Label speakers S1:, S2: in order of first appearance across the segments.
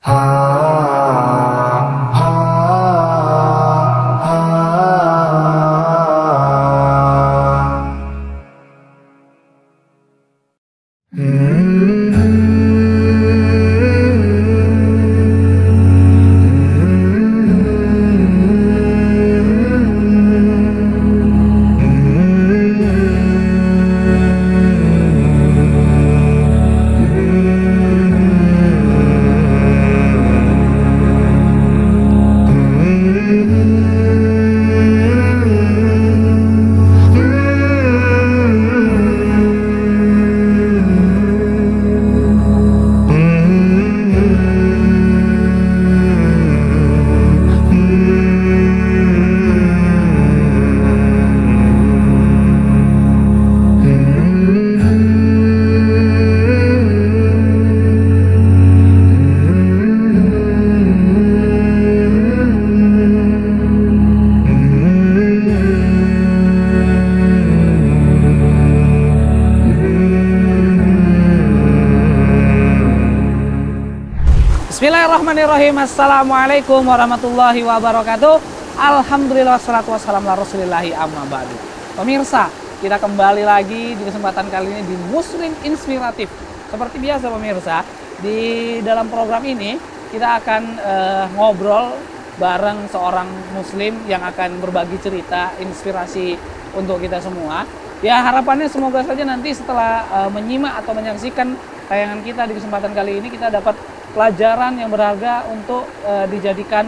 S1: Bismillahirrahmanirrahim. Assalamualaikum warahmatullahi wabarakatuh. Alhamdulillah wassalatu wassalamu ala rasulillahi amma ba'du. Pemirsa, kita kembali lagi di kesempatan kali ini di Muslim Inspiratif. Seperti biasa pemirsa, di dalam program ini kita akan ngobrol bareng seorang muslim yang akan berbagi cerita inspirasi untuk kita semua. Ya, harapannya semoga saja nanti setelah menyimak atau menyaksikan tayangan kita di kesempatan kali ini kita dapat pelajaran yang berharga untuk dijadikan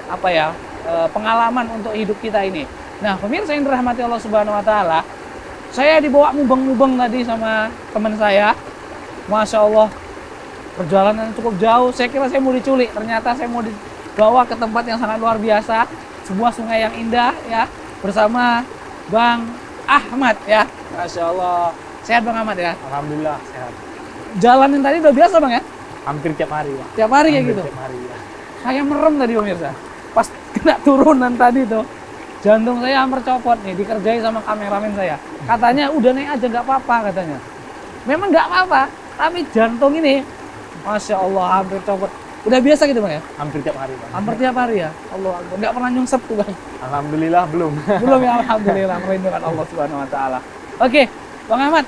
S1: pengalaman untuk hidup kita ini. Nah, pemirsa yang dirahmati Allah Subhanahu wa taala, saya dibawa mubeng-mubeng tadi sama teman saya. Masya Allah, perjalanan cukup jauh. Saya kira saya mau diculik, ternyata saya mau dibawa ke tempat yang sangat luar biasa, sebuah sungai yang indah ya, bersama Bang Ahmad ya. Masya Allah, sehat Bang Ahmad ya?
S2: Alhamdulillah sehat.
S1: Jalanin tadi udah biasa Bang ya?
S2: Hampir tiap hari ya.
S1: Tiap hari kayak gitu?
S2: Tiap hari ya.
S1: Saya merem tadi pemirsa. Pas kena turunan tadi tuh, jantung saya hampir copot nih, dikerjai sama kameramen saya. Katanya udah naik aja nggak apa-apa katanya. Memang nggak apa-apa, tapi jantung ini, Masya Allah hampir copot. Udah biasa gitu Bang ya?
S2: Hampir tiap hari Bang.
S1: Hampir tiap hari ya? Allah, nggak pernah nyungsep tuh Bang?
S2: Alhamdulillah belum.
S1: Belum ya, Alhamdulillah, merindukan Allah Subhanahu wa taala. Oke, Bang Ahmad,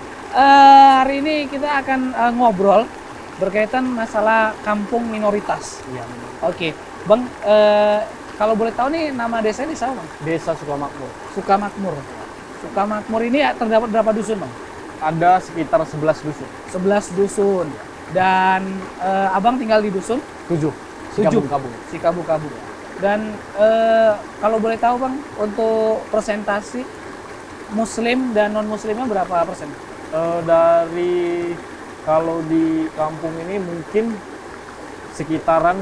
S1: hari ini kita akan ngobrol berkaitan masalah kampung minoritas.
S2: Iya.
S1: Oke, Bang, kalau boleh tahu nih nama desanya di sana Bang?
S2: Desa Sukamakmur.
S1: Sukamakmur. Sukamakmur ini terdapat berapa dusun Bang?
S2: Ada sekitar 11 dusun.
S1: 11 dusun. Dan Abang tinggal di dusun?
S2: 7. Sikabung-kabung.
S1: Sikabung-kabung. Dan kalau boleh tahu Bang, untuk persentase Muslim dan non-Muslimnya berapa persen?
S2: Dari kalau di kampung ini mungkin sekitaran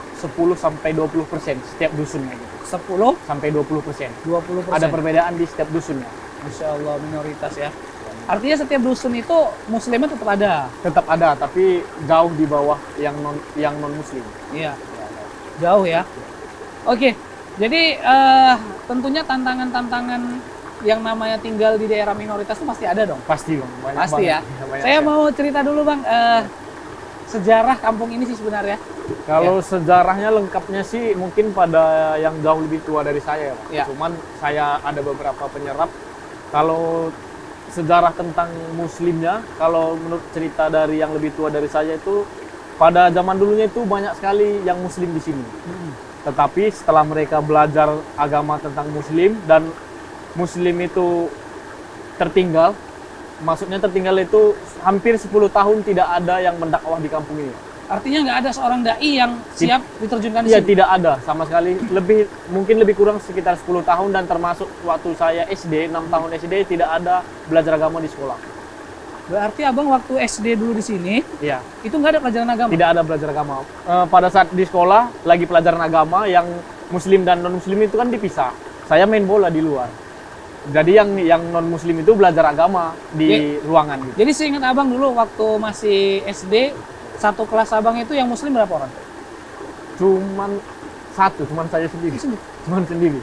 S2: 10-20% setiap dusunnya gitu.
S1: 10-20%.
S2: 20%. Ada perbedaan di setiap dusunnya.
S1: Masya Allah, minoritas ya. Artinya setiap dusun itu muslimnya tetap ada?
S2: Tetap ada, tapi jauh di bawah yang non muslim.
S1: Iya, jauh ya. Oke, jadi tentunya tantangan-tantangan yang namanya tinggal di daerah minoritas itu pasti ada dong?
S2: Pasti Bang, banyak
S1: pasti
S2: banget.
S1: Ya.
S2: Banyak
S1: Saya
S2: ya.
S1: mau cerita dulu Bang, sejarah kampung ini sih sebenarnya.
S2: Kalau sejarahnya lengkapnya sih mungkin pada yang jauh lebih tua dari saya ya Pak.
S1: Ya.
S2: Cuman saya ada beberapa penyerap. Kalau sejarah tentang muslimnya, kalau menurut cerita dari yang lebih tua dari saya itu, pada zaman dulunya itu banyak sekali yang muslim di sini. Tetapi setelah mereka belajar agama tentang muslim dan muslim itu tertinggal, maksudnya tertinggal itu hampir 10 tahun tidak ada yang mendakwah di kampung ini.
S1: Artinya nggak ada seorang dai yang siap diterjunkan di
S2: Iya,
S1: sini?
S2: tidak ada sama sekali. Mungkin lebih kurang sekitar 10 tahun dan termasuk waktu saya SD, 6 tahun SD tidak ada belajar agama di sekolah.
S1: Berarti Abang waktu SD dulu di sini,
S2: Iya.
S1: itu nggak ada pelajaran agama?
S2: Tidak ada belajar agama. Pada saat di sekolah lagi pelajaran agama yang muslim dan non muslim itu kan dipisah. Saya main bola di luar. Jadi yang non muslim itu belajar agama di ruangan gitu.
S1: Jadi seingat Abang dulu waktu masih SD, satu kelas Abang itu yang muslim berapa orang?
S2: Cuman saya sendiri. Cuman sendiri.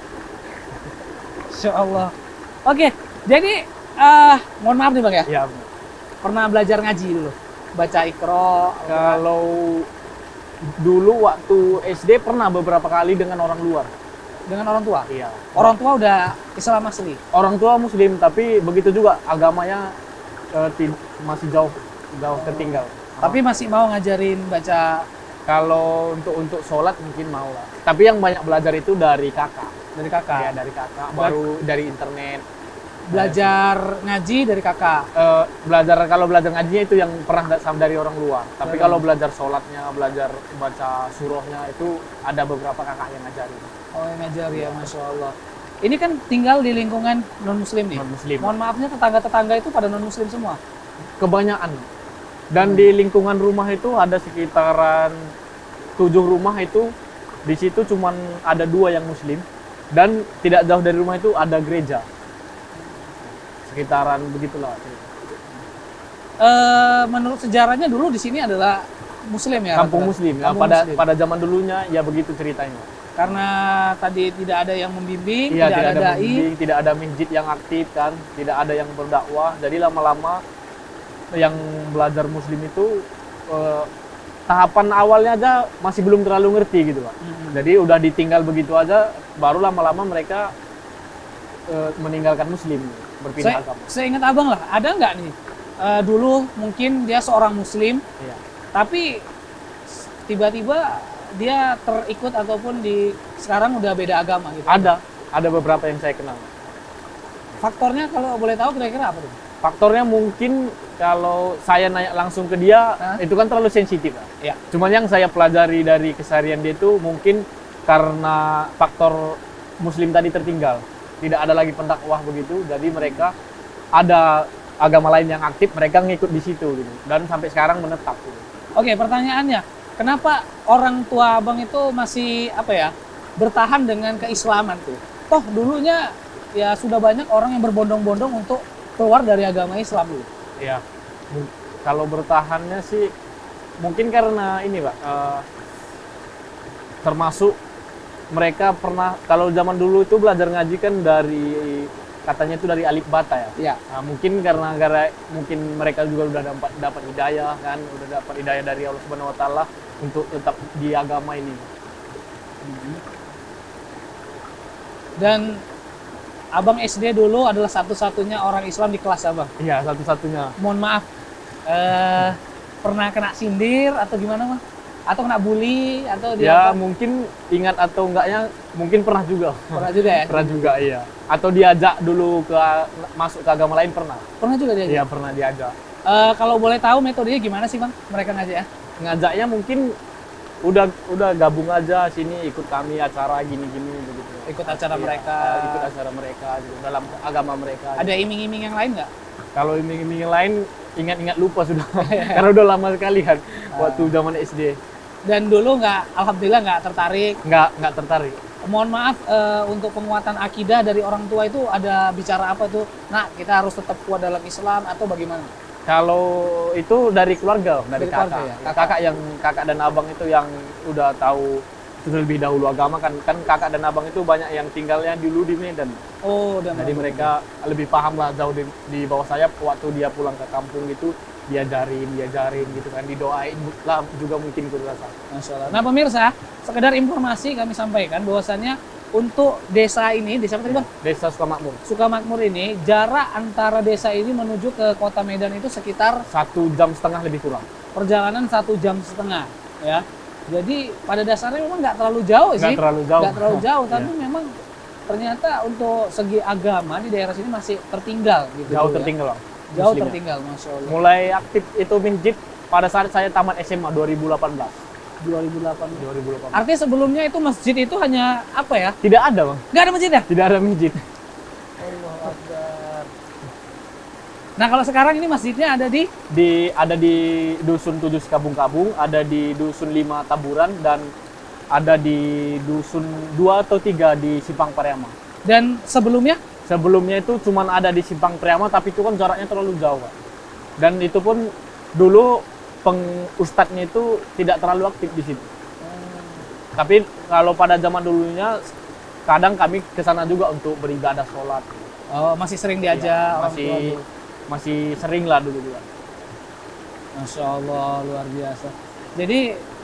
S1: Insya Allah. Oke, jadi mohon maaf nih Bang ya.
S2: Ya.
S1: Pernah belajar ngaji dulu? Baca Iqra?
S2: Kalau dulu waktu SD pernah beberapa kali dengan orang luar.
S1: Dengan orang tua?
S2: Iya.
S1: Orang tua udah Islam asli?
S2: Orang tua Muslim, tapi begitu juga agamanya masih jauh tertinggal.
S1: Tapi masih mau ngajarin baca?
S2: Kalau untuk sholat mungkin mau lah. Tapi yang banyak belajar itu dari kakak.
S1: Dari kakak?
S2: Ya, dari kakak. Baru dari internet.
S1: Belajar ngaji dari kakak?
S2: Kalau belajar ngajinya itu yang pernah dari orang luar. Tapi kalau belajar sholatnya, belajar baca surahnya itu ada beberapa kakak yang ngajarin.
S1: Oh, yang ngajar ya, Masya Allah. Ini kan tinggal di lingkungan non-muslim nih?
S2: Non-muslim.
S1: Mohon maafnya tetangga-tetangga itu pada non-muslim semua?
S2: Kebanyakan. Dan di lingkungan rumah itu ada sekitaran 7 rumah itu, di situ cuman ada 2 yang muslim. Dan tidak jauh dari rumah itu ada gereja. Sekitaran begitulah.
S1: Menurut sejarahnya dulu di sini adalah muslim ya?
S2: Kampung muslim. Ya, pada zaman dulunya ya begitu ceritanya.
S1: Karena tadi tidak ada yang membimbing,
S2: Iya,
S1: tidak ada dai,
S2: membimbing, tidak ada masjid yang aktif kan, tidak ada yang berdakwah. Jadi lama-lama yang belajar muslim itu tahapan awalnya aja masih belum terlalu ngerti gitu Pak. Jadi udah ditinggal begitu aja, baru lama-lama mereka meninggalkan muslim, berpindah agama.
S1: Saya ingat abang lah, ada nggak nih dulu mungkin dia seorang muslim,
S2: Iya.
S1: tapi tiba-tiba dia terikut ataupun sekarang udah beda agama gitu?
S2: Ada beberapa yang saya kenal.
S1: Faktornya kalau boleh tahu kira-kira apa tuh?
S2: Faktornya mungkin kalau saya nanya langsung ke dia, itu kan terlalu sensitif.
S1: Ya.
S2: Cuman yang saya pelajari dari keseharian dia itu mungkin karena faktor muslim tadi tertinggal. Tidak ada lagi pendakwah begitu, jadi mereka ada agama lain yang aktif, mereka ngikut di situ gitu. Dan sampai sekarang menetap gitu.
S1: Oke, pertanyaannya, kenapa orang tua abang itu masih bertahan dengan keislaman tuh? Toh dulunya ya sudah banyak orang yang berbondong-bondong untuk keluar dari agama Islam dulu.
S2: Iya. Kalau bertahannya sih mungkin karena ini Pak, termasuk mereka pernah, kalau zaman dulu itu belajar ngaji kan katanya itu dari alif bata ya.
S1: Iya.
S2: Nah, mungkin karena mungkin mereka juga udah dapat hidayah kan, udah dapat hidayah dari Allah Subhanahu wa taala untuk tetap di agama ini.
S1: Dan abang SD dulu adalah satu-satunya orang Islam di kelas abang?
S2: Iya, satu-satunya.
S1: Mohon maaf, pernah kena sindir atau gimana Bang? Atau kena bully atau
S2: Ya mungkin ingat atau enggaknya mungkin pernah juga.
S1: Pernah juga ya?
S2: Pernah juga, iya. Atau diajak dulu masuk ke agama lain pernah.
S1: Pernah juga diajak?
S2: Iya, pernah diajak.
S1: Kalau boleh tahu metodenya gimana sih Bang mereka ngajak ya?
S2: Ngajaknya mungkin udah gabung aja sini, ikut kami acara gini-gini begitu.
S1: Ikut acara mereka.
S2: Ikut acara mereka gitu, dalam agama mereka.
S1: Ada iming-iming yang lain nggak?
S2: Kalau iming-iming yang lain ingat-ingat lupa sudah. Karena udah lama sekali kan waktu zaman SD.
S1: Dan dulu alhamdulillah nggak tertarik?
S2: Nggak tertarik.
S1: Mohon maaf, untuk penguatan akidah dari orang tua itu ada bicara apa tuh? Nah, kita harus tetap kuat dalam Islam atau bagaimana?
S2: Kalau itu dari keluarga, dari kakak.
S1: Keluarga, ya?
S2: Kakak dan abang itu yang udah tahu terlebih dahulu agama kan kakak dan abang itu banyak yang tinggalnya dulu di Medan.
S1: Oh,
S2: jadi mereka lebih paham lah jauh di bawah saya waktu dia pulang ke kampung gitu diajarin gitu kan, didoain lah juga mungkin ikut rasa.
S1: Masya Allah. Nah pemirsa, sekedar informasi kami sampaikan bahwasannya untuk desa ini, desa apa tadi Bang?
S2: Desa Sukamakmur.
S1: Sukamakmur ini, jarak antara desa ini menuju ke kota Medan itu sekitar
S2: 1,5 jam lebih kurang.
S1: Perjalanan 1,5 jam ya. Jadi pada dasarnya memang nggak terlalu jauh sih.
S2: Nggak terlalu jauh.
S1: Nggak terlalu jauh, tapi
S2: Iya.
S1: memang ternyata untuk segi agama di daerah sini masih tertinggal gitu.
S2: Jauh
S1: ya.
S2: tertinggal Bang.
S1: Jauh
S2: Muslimnya.
S1: tertinggal, Masya Allah.
S2: Mulai aktif itu masjid pada saat saya tamat SMA 2018.
S1: 2008. Artinya sebelumnya itu masjid itu hanya apa ya?
S2: Tidak ada Bang.
S1: Nggak ada masjid ya?
S2: Tidak ada masjid.
S1: Allah Akbar. Nah kalau sekarang ini masjidnya ada
S2: ada di Dusun 7 Kabung-Kabung, ada di Dusun 5 Taburan, dan ada di Dusun 2 atau 3 di Simpang Pariama.
S1: Dan sebelumnya?
S2: Sebelumnya itu cuma ada di Simpang Pariama, tapi itu kan jaraknya terlalu jauh Pak. Dan itu pun dulu ustadznya itu tidak terlalu aktif di situ. Tapi kalau pada zaman dulunya kadang kami ke sana juga untuk beribadah sholat.
S1: Oh, masih sering diajak
S2: Ya,
S1: orang tua dulu.
S2: masih sering lah dulu juga.
S1: Masya Allah, luar biasa. Jadi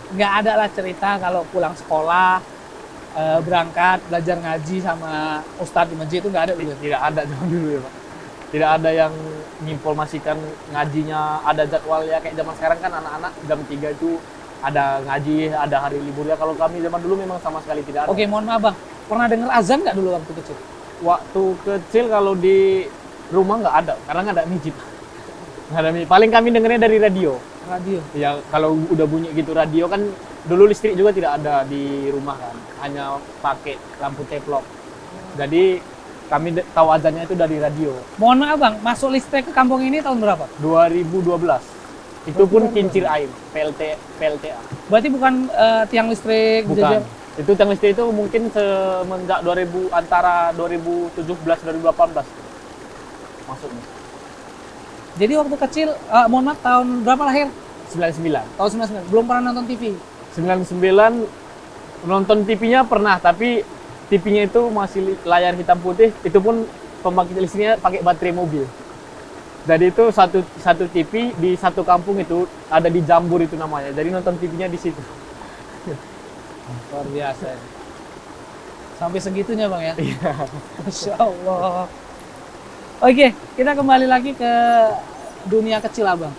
S1: nggak ada lah cerita kalau pulang sekolah berangkat belajar ngaji sama ustadz di masjid itu nggak ada dulu.
S2: Tidak ada zaman dulu ya Pak. Tidak ada yang menginformasikan ngajinya, ada jadwalnya kayak zaman sekarang kan anak-anak jam 3 itu ada ngaji, ada hari liburnya. Kalau kami zaman dulu memang sama sekali tidak ada.
S1: Oke, mohon maaf Bang. Pernah dengar azan nggak dulu waktu kecil?
S2: Waktu kecil kalau di rumah nggak ada, karena nggak ada masjid. Nggak ada masjid. Paling kami dengarnya dari radio.
S1: Radio.
S2: Ya kalau udah bunyi gitu radio kan, dulu listrik juga tidak ada di rumah kan, hanya pakai lampu teplok. Jadi kami tahu azannya itu dari radio.
S1: Mohon maaf Bang, masuk listrik ke kampung ini tahun berapa?
S2: 2012. Itu pun kincir air, PLTA.
S1: Berarti bukan tiang listrik
S2: Bukan.
S1: berjajar?
S2: Itu tiang listrik itu mungkin semenjak antara 2017 2018 masuknya.
S1: Jadi waktu kecil, mohon maaf tahun berapa lahir?
S2: 99.
S1: Tahun 99. Belum pernah nonton TV?
S2: 99 nonton TV-nya pernah, tapi TV-nya itu masih layar hitam putih, itu pun pembangkit listriknya pakai baterai mobil. Jadi itu satu TV di satu kampung itu ada di Jambur itu namanya. Jadi nonton TV-nya di situ.
S1: Luar biasa. Ya. Sampai segitunya Bang ya?
S2: Iya.
S1: Masya Allah. Oke, kita kembali lagi ke dunia kecil Abang.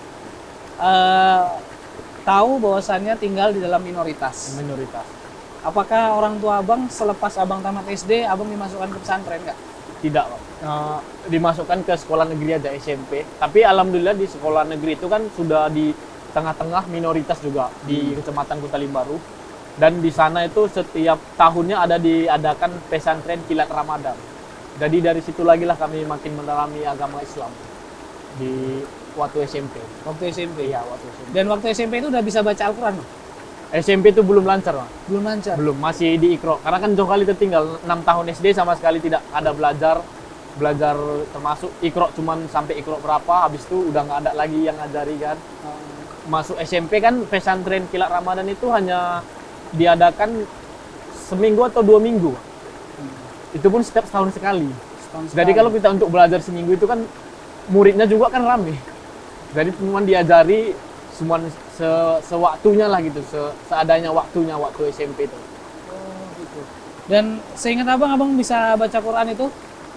S1: Tahu bahwasannya tinggal di dalam minoritas.
S2: Minoritas.
S1: Apakah orang tua Abang selepas Abang tamat SD, Abang dimasukkan ke pesantren nggak?
S2: Tidak, Pak. Dimasukkan ke sekolah negeri aja SMP. Tapi alhamdulillah di sekolah negeri itu kan sudah di tengah-tengah minoritas juga di Kecamatan Kutalimbaru. Dan di sana itu setiap tahunnya ada diadakan pesantren kilat Ramadan. Jadi dari situ lagi lah kami makin mendalami agama Islam di waktu SMP.
S1: Waktu SMP?
S2: Iya, waktu SMP.
S1: Dan waktu SMP itu udah bisa baca Al-Quran?
S2: SMP itu belum lancar, Pak.
S1: Belum lancar?
S2: Belum, masih di Iqra. Karena kan jauh kali tertinggal, 6 tahun SD sama sekali tidak ada belajar termasuk Iqra, cuman sampai Iqra berapa, habis itu udah nggak ada lagi yang ngajari kan. Masuk SMP kan pesantren kilat Ramadan itu hanya diadakan seminggu atau 2 minggu. Itu pun setiap setahun sekali. Jadi kalau kita untuk belajar seminggu itu kan muridnya juga kan rame. Jadi cuma diajari semua sewaktunya lah gitu, seadanya waktunya waktu SMP itu.
S1: Oh, gitu. Dan seingat Abang bisa baca Quran itu?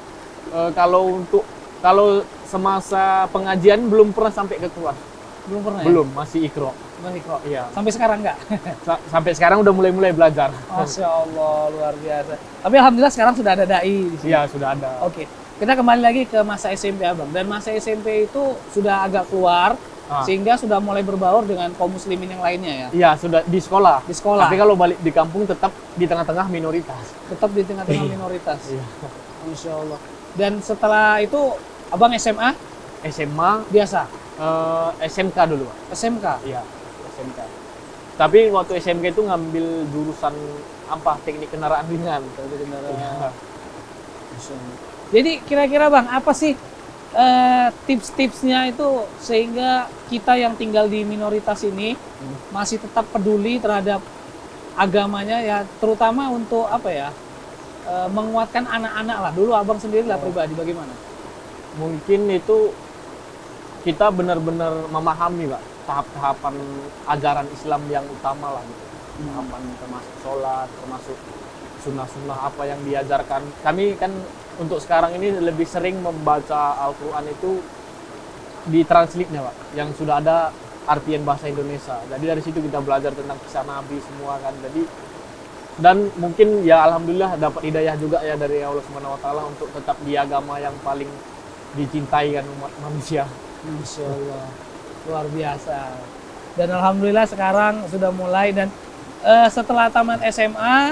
S2: Kalau semasa pengajian belum pernah sampai ke Quran.
S1: Belum pernah ya?
S2: Belum, masih Iqra.
S1: Masih Iqra.
S2: Iya.
S1: Sampai sekarang enggak?
S2: Sampai sekarang udah mulai belajar.
S1: Masya Allah, luar biasa. Tapi alhamdulillah sekarang sudah ada dai di sini.
S2: Iya, sudah ada.
S1: Oke. Kita kembali lagi ke masa SMP Abang. Dan masa SMP itu sudah agak keluar, sehingga sudah mulai berbaur dengan kaum muslimin yang lainnya ya?
S2: Iya, sudah di sekolah.
S1: Di sekolah.
S2: Tapi kalau balik di kampung tetap di tengah-tengah minoritas.
S1: Tetap di tengah-tengah minoritas.
S2: Iya.
S1: Masya Allah. Dan setelah itu Abang SMA?
S2: SMA
S1: Biasa?
S2: SMK dulu, Pak.
S1: SMK?
S2: Iya, SMK. Tapi waktu SMK itu ngambil jurusan apa? Teknik kendaraan ringan.
S1: Teknik kendaraan.
S2: Iya.
S1: Jadi kira-kira Bang, apa sih tips-tipsnya itu sehingga kita yang tinggal di minoritas ini masih tetap peduli terhadap agamanya ya, terutama untuk apa ya, menguatkan anak-anak lah. Dulu Abang sendiri lah pribadi bagaimana? Mungkin itu
S2: Kita benar-benar memahami, Pak, tahap-tahapan ajaran Islam yang utama lah gitu. Tahapan termasuk sholat, termasuk sunnah-sunnah apa yang diajarkan. Kami kan untuk sekarang ini lebih sering membaca Al-Quran itu di translate-nya, Pak, yang sudah ada artian bahasa Indonesia. Jadi dari situ kita belajar tentang kisah Nabi semua kan. Jadi dan mungkin ya alhamdulillah dapat hidayah juga ya dari Allah Subhanahu wa taala untuk tetap di agama yang paling dicintai kan umat manusia.
S1: Masya Allah, luar biasa. Dan alhamdulillah sekarang sudah mulai. Dan setelah tamat SMA,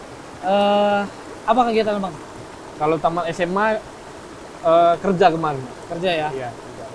S1: apa kegiatan Bang?
S2: Kalau tamat SMA kerja kemarin.
S1: Kerja ya?
S2: Iya.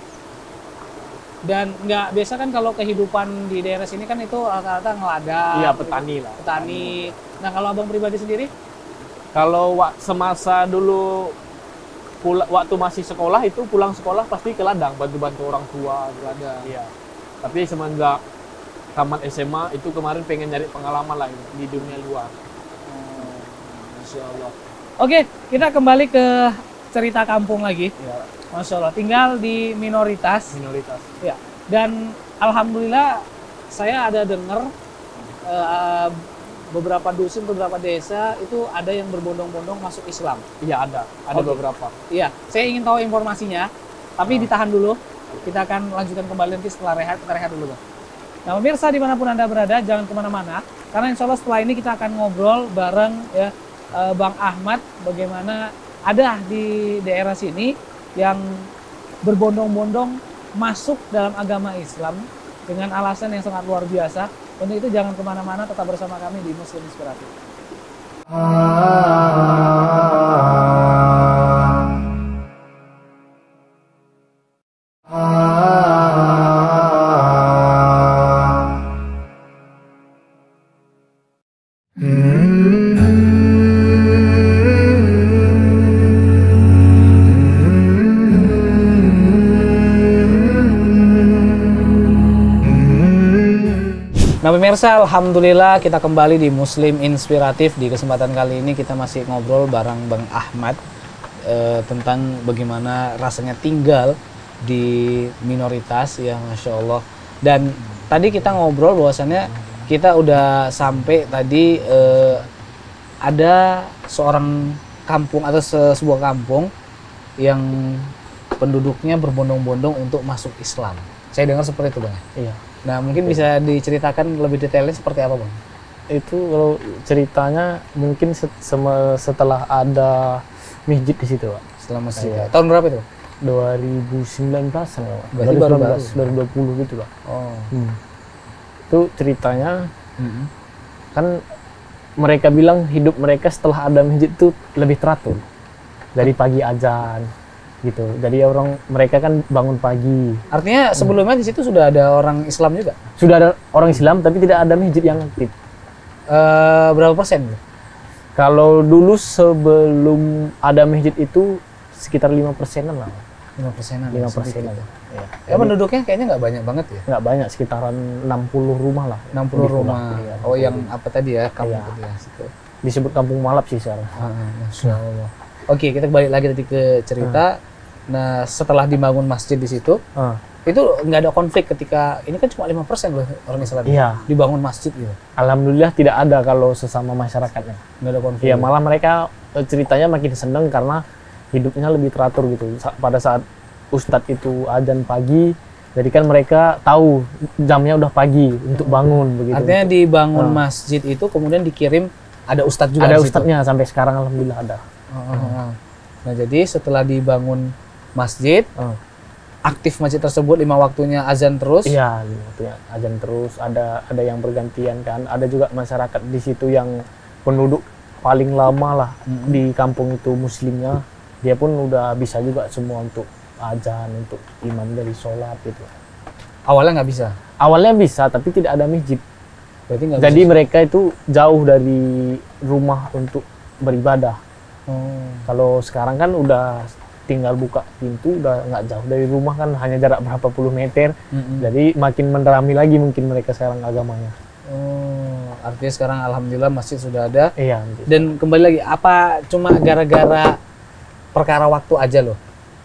S1: Dan nggak biasa kan kalau kehidupan di daerah sini kan itu rata-rata ngeladang.
S2: Iya, petani lah.
S1: Petani. Nah kalau Abang pribadi sendiri?
S2: Kalau semasa dulu waktu masih sekolah itu pulang sekolah pasti ke ladang, bantu-bantu orang tua di ladang. Iya. Tapi semenjak tamat SMA itu kemarin pengen nyari pengalaman lah di dunia luar.
S1: Masya Allah. Oke, kita kembali ke cerita kampung lagi.
S2: Iya.
S1: Masya Allah, tinggal di minoritas.
S2: Minoritas.
S1: Ya. Dan alhamdulillah saya ada dengar eh, beberapa dusun, beberapa desa itu ada yang berbondong-bondong masuk Islam.
S2: Iya ada
S1: Oke.
S2: beberapa.
S1: Iya, saya ingin tahu informasinya, tapi ditahan dulu. Kita akan lanjutkan kembali nanti setelah rehat. Kita rehat dulu, Bang. Nah, pemirsa dimanapun Anda berada, jangan kemana-mana, karena insya Allah setelah ini kita akan ngobrol bareng ya Bang Ahmad, bagaimana ada di daerah sini yang berbondong-bondong masuk dalam agama Islam dengan alasan yang sangat luar biasa. Untuk itu jangan kemana-mana, tetap bersama kami di Muslim Inspiratif. Nah pemirsa, alhamdulillah kita kembali di Muslim Inspiratif. Di kesempatan kali ini kita masih ngobrol bareng Bang Ahmad tentang bagaimana rasanya tinggal di minoritas ya, Masya Allah. Dan tadi kita ngobrol bahwasannya kita udah sampai tadi ada seorang kampung atau sebuah kampung yang penduduknya berbondong-bondong untuk masuk Islam. Saya dengar seperti itu, Bang.
S2: Iya.
S1: Nah, mungkin bisa diceritakan lebih detailnya seperti apa, Bang?
S2: Itu kalau ceritanya mungkin setelah ada masjid di situ, Pak.
S1: Setelah masjid.
S2: Iya.
S1: Tahun berapa itu?
S2: 2019-an ya, Pak.
S1: Berarti baru
S2: 2020 gitu, Pak.
S1: Oh.
S2: Itu ceritanya kan mereka bilang hidup mereka setelah ada masjid itu lebih teratur. Dari pagi azan gitu. Jadi mereka kan bangun pagi.
S1: Artinya sebelumnya di situ sudah ada orang Islam juga?
S2: Sudah ada orang Islam tapi tidak ada masjid yang aktif.
S1: Berapa persen?
S2: Kalau dulu sebelum ada masjid itu sekitar 5%-an lah.
S1: 5%-an.
S2: 5%-an.
S1: Ya. Ya, penduduknya kayaknya nggak banyak banget ya?
S2: Nggak banyak, sekitaran 60 rumah lah.
S1: 60 rumah.
S2: Iya,
S1: Oh, yang apa tadi ya? Kampung
S2: Iya.
S1: itu ya, situ.
S2: Disebut Kampung Malap sih sekarang.
S1: Masya Allah. Oke, kita balik lagi tadi ke cerita. Nah, setelah dibangun masjid di situ, itu nggak ada konflik ketika ini kan cuma 5% loh orang Islam
S2: Iya.
S1: dibangun masjid gitu.
S2: Alhamdulillah tidak ada kalau sesama masyarakatnya.
S1: Nggak ada konflik.
S2: Iya, malah mereka ceritanya makin seneng karena hidupnya lebih teratur gitu. Pada saat Ustadz itu azan pagi, jadi kan mereka tahu jamnya udah pagi untuk bangun begitu.
S1: Artinya dibangun masjid itu kemudian dikirim ada ustadz juga
S2: ada
S1: di situ?
S2: ustadznya sampai sekarang alhamdulillah ada.
S1: Nah, jadi setelah dibangun masjid, aktif masjid tersebut 5 waktunya azan terus?
S2: Iya, waktunya azan terus. Ada yang bergantian kan. Ada juga masyarakat di situ yang penduduk paling lama lah di kampung itu muslimnya. Dia pun udah bisa juga semua untuk azan, untuk imam dari sholat gitu.
S1: Awalnya nggak bisa?
S2: Awalnya bisa, tapi tidak ada masjid.
S1: Berarti nggak
S2: Jadi
S1: bisa.
S2: mereka itu jauh dari rumah untuk beribadah. Kalau sekarang kan udah tinggal buka pintu, udah nggak jauh dari rumah kan, hanya jarak berapa puluh meter. Jadi makin menerami lagi mungkin mereka sekarang agamanya.
S1: Artinya sekarang alhamdulillah masjid sudah ada.
S2: Iya.
S1: Dan kembali lagi, apa cuma gara-gara perkara waktu aja loh?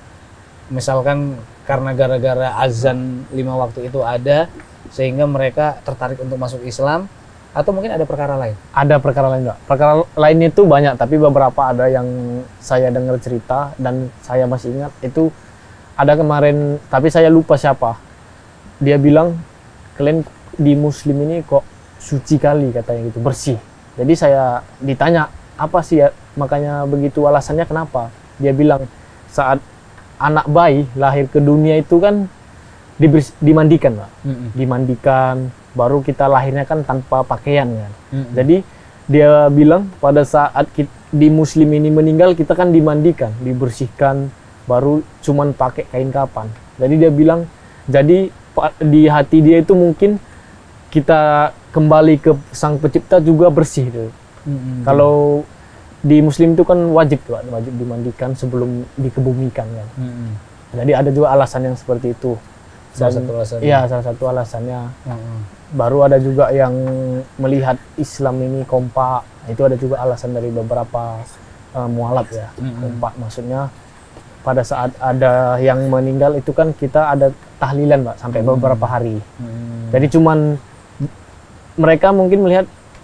S1: Misalkan karena gara-gara azan 5 waktu itu ada, sehingga mereka tertarik untuk masuk Islam, atau mungkin ada perkara lain?
S2: Ada perkara lain nggak? Perkara lainnya itu banyak, tapi beberapa ada yang saya dengar cerita dan saya masih ingat itu ada kemarin, tapi saya lupa siapa. Dia bilang, kalian di Muslim ini kok suci kali katanya gitu, bersih. Jadi saya ditanya, apa sih ya makanya begitu, alasannya kenapa? Dia bilang, saat anak bayi lahir ke dunia itu kan dimandikan, Pak. Dimandikan, baru kita lahirnya kan tanpa pakaian kan. Jadi dia bilang pada saat di Muslim ini meninggal, kita kan dimandikan, dibersihkan, baru cuman pakai kain kafan. Jadi dia bilang, jadi di hati dia itu mungkin kita kembali ke Sang Pencipta juga bersih gitu. Kalau di Muslim itu kan wajib tuh, wajib dimandikan sebelum dikebumikan kan. Jadi ada juga alasan yang seperti itu.
S1: Salah satu alasannya.
S2: Iya, salah satu alasannya. Baru ada juga yang melihat Islam ini kompak. Itu ada juga alasan dari beberapa mualaf ya. Kompak maksudnya pada saat ada yang meninggal itu kan kita ada tahlilan, Pak, sampai beberapa hari. Jadi cuman mereka mungkin melihat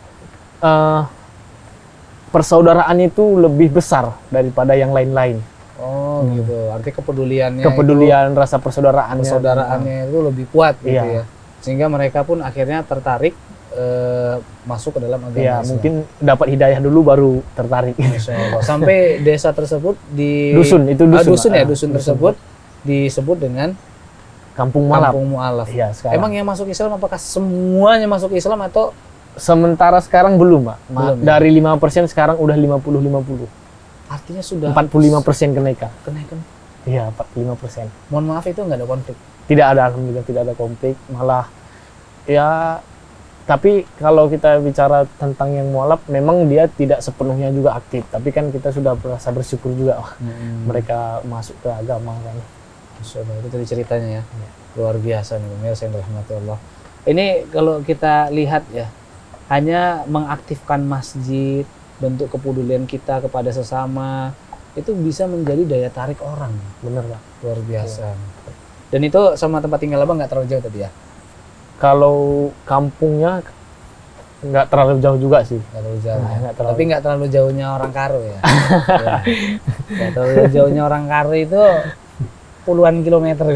S2: persaudaraan itu lebih besar daripada yang lain-lain.
S1: Oh gitu, arti kepeduliannya
S2: Kepedulian, rasa persaudaraan
S1: persaudaranya itu lebih kuat gitu
S2: Iya.
S1: ya. Sehingga mereka pun akhirnya tertarik masuk ke dalam agama
S2: Ya,
S1: Islam.
S2: mungkin dapat hidayah dulu baru tertarik.
S1: Masya Allah. Sampai desa tersebut di
S2: Dusun, itu dusun.
S1: dusun tersebut disebut dengan
S2: Kampung Malap.
S1: Kampung Mu'alaf.
S2: Iya, sekarang.
S1: Emang yang masuk Islam apakah semuanya masuk Islam atau
S2: Sementara sekarang belum, Pak.
S1: Belum, ya?
S2: Dari 5% sekarang udah 50-50.
S1: artinya sudah
S2: 45% kenaikan.
S1: kenaikan?
S2: Iya, 45%.
S1: Mohon maaf itu nggak ada konflik.
S2: Tidak ada, alhamdulillah tidak ada konflik. Malah ya, tapi kalau kita bicara tentang yang mualaf, memang dia tidak sepenuhnya juga aktif. Tapi kan kita sudah merasa bersyukur juga mereka masuk ke agama kan.
S1: Masya Allah, itu tadi ceritanya ya. Luar biasa nih pemirsa yang dirahmati Allah. Ini kalau kita lihat ya, hanya mengaktifkan masjid, bentuk kepedulian kita kepada sesama, itu bisa menjadi daya tarik orang.
S2: Bener, Pak.
S1: Luar biasa. Dan itu sama tempat tinggal abang nggak terlalu jauh tadi ya?
S2: Kalau kampungnya nggak terlalu jauh juga sih.
S1: Nggak terlalu jauh.
S2: Nah,
S1: Ya.
S2: nggak terlalu.
S1: Tapi nggak terlalu jauhnya orang Karo ya. Ya. Nggak terlalu jauhnya orang Karo itu puluhan kilometer.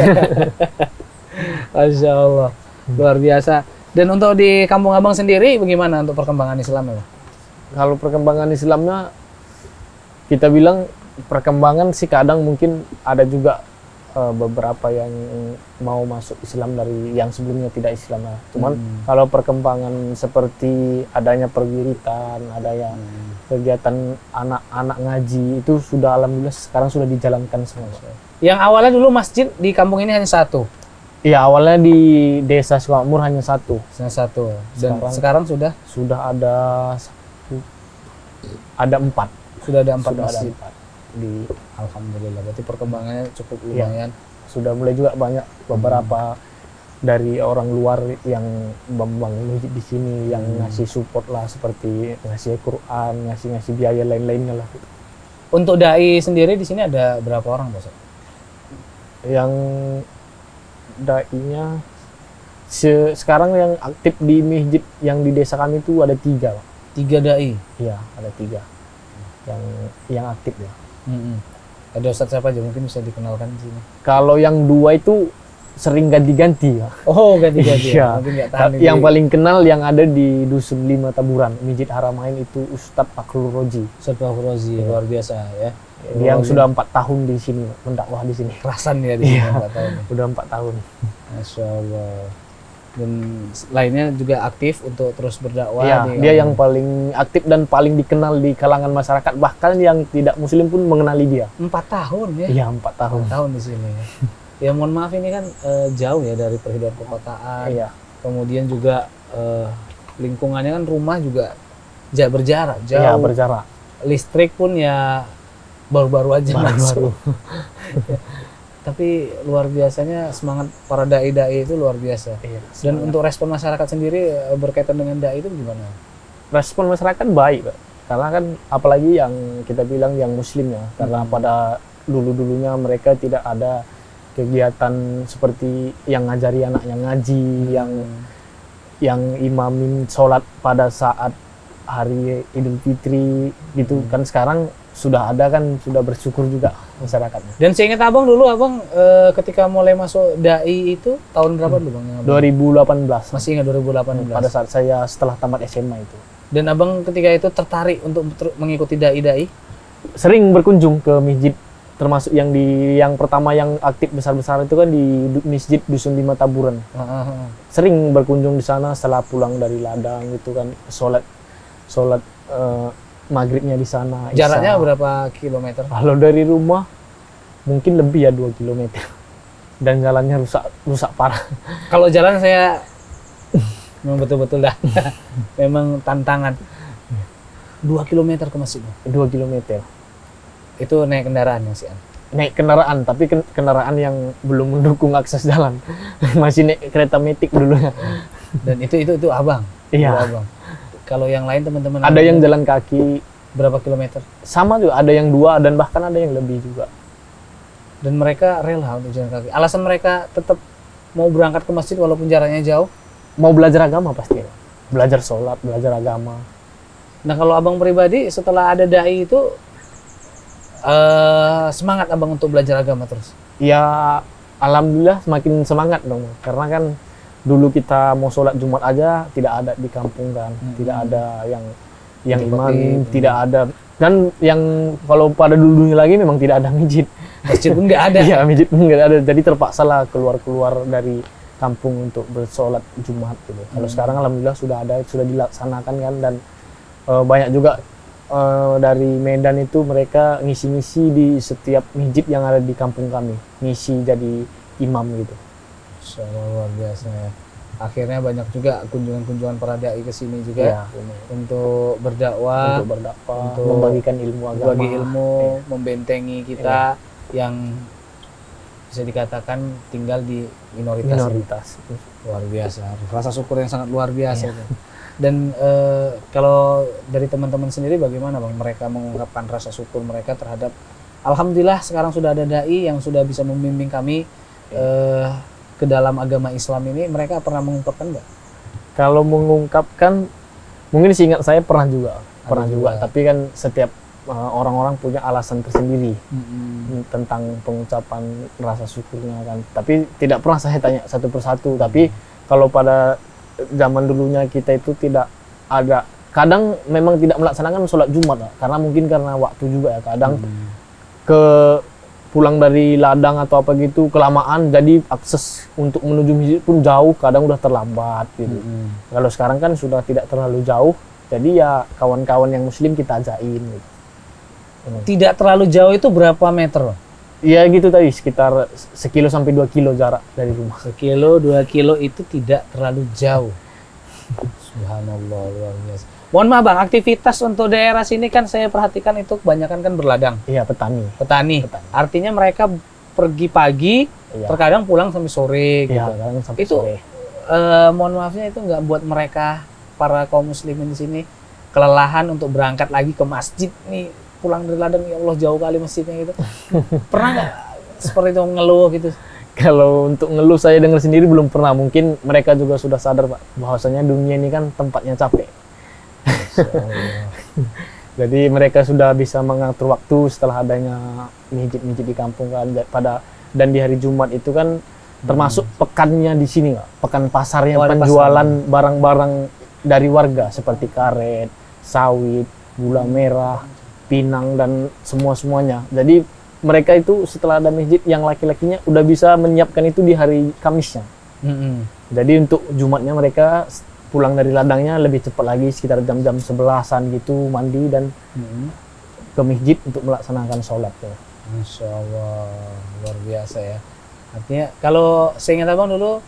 S1: Masya Allah, luar biasa. Dan untuk di Kampung Abang sendiri bagaimana untuk perkembangan Islam ya?
S2: Kalau perkembangan Islamnya, kita bilang perkembangan sih kadang mungkin ada juga beberapa yang mau masuk Islam dari yang sebelumnya tidak Islam lah. Cuman kalau perkembangan seperti adanya perwiritan, adanya kegiatan anak-anak ngaji, itu sudah alhamdulillah sekarang sudah dijalankan semua.
S1: Yang awalnya dulu masjid di kampung ini hanya satu.
S2: Iya, awalnya di desa Sukamakmur hanya satu.
S1: Hanya satu. Dan
S2: Sekarang
S1: sekarang
S2: sudah ada 4.
S1: sudah ada 4
S2: Sudah ada
S1: masjid.
S2: 4 di
S1: Alhamdulillah, berarti perkembangannya cukup
S2: Iya.
S1: lumayan.
S2: sudah mulai juga banyak beberapa dari orang luar yang membangun masjid di sini, yang ngasih support lah, seperti ngasih Quran, ngasih biaya lain-lainnya lah.
S1: Untuk dai sendiri di sini ada berapa orang, Bos?
S2: Yang dai-nya sekarang yang aktif di masjid yang di desa kami itu ada 3, Pak.
S1: 3 dai.
S2: Iya, ada 3 yang aktif ya.
S1: Ada ustadz siapa aja mungkin bisa dikenalkan di sini?
S2: Kalau yang 2 itu sering ganti-ganti ya.
S1: Oh, ganti-ganti.
S2: Iya.
S1: Mungkin nggak tahan
S2: Yang paling kenal yang ada di Dusun 5 Taburan, Masjid Haramain, itu Ustadz Fakrul Roji.
S1: Ustadz Fakhrozi, luar biasa ya.
S2: Yang sudah 4 tahun di sini, mendakwah di sini.
S1: Kerasan ya di sini,
S2: Iya.
S1: 4 tahun.
S2: Udah 4 tahun.
S1: Masya Allah. Dan lainnya juga aktif untuk terus berdakwah.
S2: Iya,
S1: di
S2: dia
S1: kampung.
S2: yang paling aktif dan paling dikenal di kalangan masyarakat. Bahkan yang tidak muslim pun mengenali dia.
S1: 4 tahun ya.
S2: Iya, 4 tahun.
S1: 4 tahun di sini ya. Ya mohon maaf ini kan jauh ya dari perhidupan perkotaan.
S2: Iya.
S1: Kemudian juga lingkungannya kan rumah juga berjarak jauh.
S2: Iya, berjarak.
S1: Listrik pun ya baru-baru aja masuk. Ya. Tapi luar biasanya semangat para dai-dai itu luar biasa.
S2: Iya,
S1: Dan untuk respon masyarakat sendiri berkaitan dengan dai itu gimana?
S2: respon masyarakat baik, Pak. Karena kan apalagi yang kita bilang yang muslim ya, karena pada dulu-dulunya mereka tidak ada kegiatan seperti yang ngajari anaknya ngaji, yang imamin sholat pada saat hari Idul Fitri gitu kan. Sekarang sudah ada kan, sudah bersyukur juga masyarakatnya.
S1: Dan seingat abang dulu, abang ketika mulai masuk dai itu tahun berapa dulu bang?
S2: 2018
S1: Masih ingat 2018.
S2: pada saat saya setelah tamat SMA itu.
S1: Dan abang ketika itu tertarik untuk mengikuti dai-dai?
S2: Sering berkunjung ke masjid, termasuk yang pertama yang aktif besar-besar itu kan di masjid Dusun 5 Taburan. Sering berkunjung di sana setelah pulang dari ladang gitu kan, sholat maghribnya di sana.
S1: Jaraknya
S2: Isya.
S1: berapa kilometer?
S2: Kalau dari rumah mungkin lebih ya 2 kilometer. Dan jalannya rusak parah.
S1: Kalau jalan saya memang betul-betul dah. Memang tantangan. 2 kilometer ke masjid.
S2: 2 kilometer.
S1: Itu naik kendaraan ya sih?
S2: Naik kendaraan, tapi kendaraan yang belum mendukung akses jalan. Masih naik kereta metik dulunya.
S1: Dan itu abang?
S2: Iya.
S1: Itu abang. Kalau yang lain teman-teman
S2: Ada yang jalan kaki.
S1: berapa kilometer?
S2: Sama juga, ada yang 2 dan bahkan ada yang lebih juga.
S1: Dan mereka rela untuk jalan kaki. Alasan mereka tetap mau berangkat ke masjid walaupun jaraknya jauh?
S2: Mau belajar agama pasti. belajar sholat, belajar agama.
S1: Nah kalau abang pribadi setelah ada dai itu semangat abang untuk belajar agama terus?
S2: Ya alhamdulillah semakin semangat dong, karena kan dulu kita mau sholat Jumat aja tidak ada di kampung kan, tidak ada yang imam, tidak ada, dan yang kalau pada dulunya lagi memang tidak ada masjid
S1: pun nggak ada.
S2: Ya masjid pun nggak ada, jadi terpaksa lah keluar dari kampung untuk bersolat Jumat gitu. Kalau sekarang alhamdulillah sudah ada, sudah dilaksanakan kan, dan banyak juga dari Medan itu mereka ngisi-ngisi di setiap masjid yang ada di kampung kami, ngisi jadi imam gitu.
S1: Luar biasa ya. Akhirnya banyak juga kunjungan-kunjungan para dai ke sini juga
S2: Ya,
S1: untuk berdakwah,
S2: untuk membagikan ilmu agama,
S1: berbagi ilmu, membentengi kita yang bisa dikatakan tinggal di minoritas. Luar biasa. Rasa syukur yang sangat luar biasa itu. Dan kalau dari teman-teman sendiri bagaimana Bang mereka mengungkapkan rasa syukur mereka terhadap alhamdulillah sekarang sudah ada dai yang sudah bisa membimbing kami ke dalam agama Islam ini, mereka pernah mengungkapkan nggak?
S2: Kalau mengungkapkan, mungkin seingat saya pernah juga. Tapi kan setiap orang-orang punya alasan tersendiri tentang pengucapan rasa syukurnya kan. Tapi tidak pernah saya tanya satu persatu. Tapi kalau pada zaman dulunya kita itu tidak ada. Kadang memang tidak melaksanakan sholat Jumat, karena mungkin karena waktu juga ya. Kadang pulang dari ladang atau apa gitu kelamaan, jadi akses untuk menuju masjid pun jauh, kadang udah terlambat gitu. Kalau sekarang kan sudah tidak terlalu jauh, jadi ya kawan-kawan yang muslim kita ajakin gitu.
S1: Tidak terlalu jauh itu berapa meter?
S2: Iya gitu tadi, sekitar 1 kilo sampai 2 kilo jarak dari rumah.
S1: 1 kilo, 2 kilo itu tidak terlalu jauh. Subhanallah, luar biasa. Mohon maaf Bang, aktivitas untuk daerah sini kan saya perhatikan itu kebanyakan kan berladang.
S2: Iya, petani.
S1: Artinya mereka pergi pagi, terkadang pulang sampai sore gitu.
S2: Kadang sampai
S1: itu
S2: sore.
S1: Mohon maafnya itu nggak buat mereka para kaum muslimin di sini kelelahan untuk berangkat lagi ke masjid nih, pulang dari ladang, ya Allah jauh kali masjidnya gitu. Pernah nggak seperti itu ngeluh gitu?
S2: Kalau untuk ngeluh saya dengar sendiri belum pernah. Mungkin mereka juga sudah sadar Pak, bahwasanya dunia ini kan tempatnya capek. Jadi mereka sudah bisa mengatur waktu setelah adanya masjid-masjid di kampung kan. Dan di hari Jumat itu kan termasuk pekannya di sini Pak. Pekan pasarnya, penjualan barang-barang dari warga seperti karet, sawit, gula merah, pinang dan semuanya. Jadi mereka itu setelah ada masjid yang laki-lakinya udah bisa menyiapkan itu di hari Kamisnya. Jadi untuk Jumatnya mereka pulang dari ladangnya lebih cepat lagi, sekitar jam-jam 11-an gitu, mandi dan ke masjid untuk melaksanakan sholat.
S1: Masya Allah, luar biasa ya. Artinya kalau saya ingat Abang dulu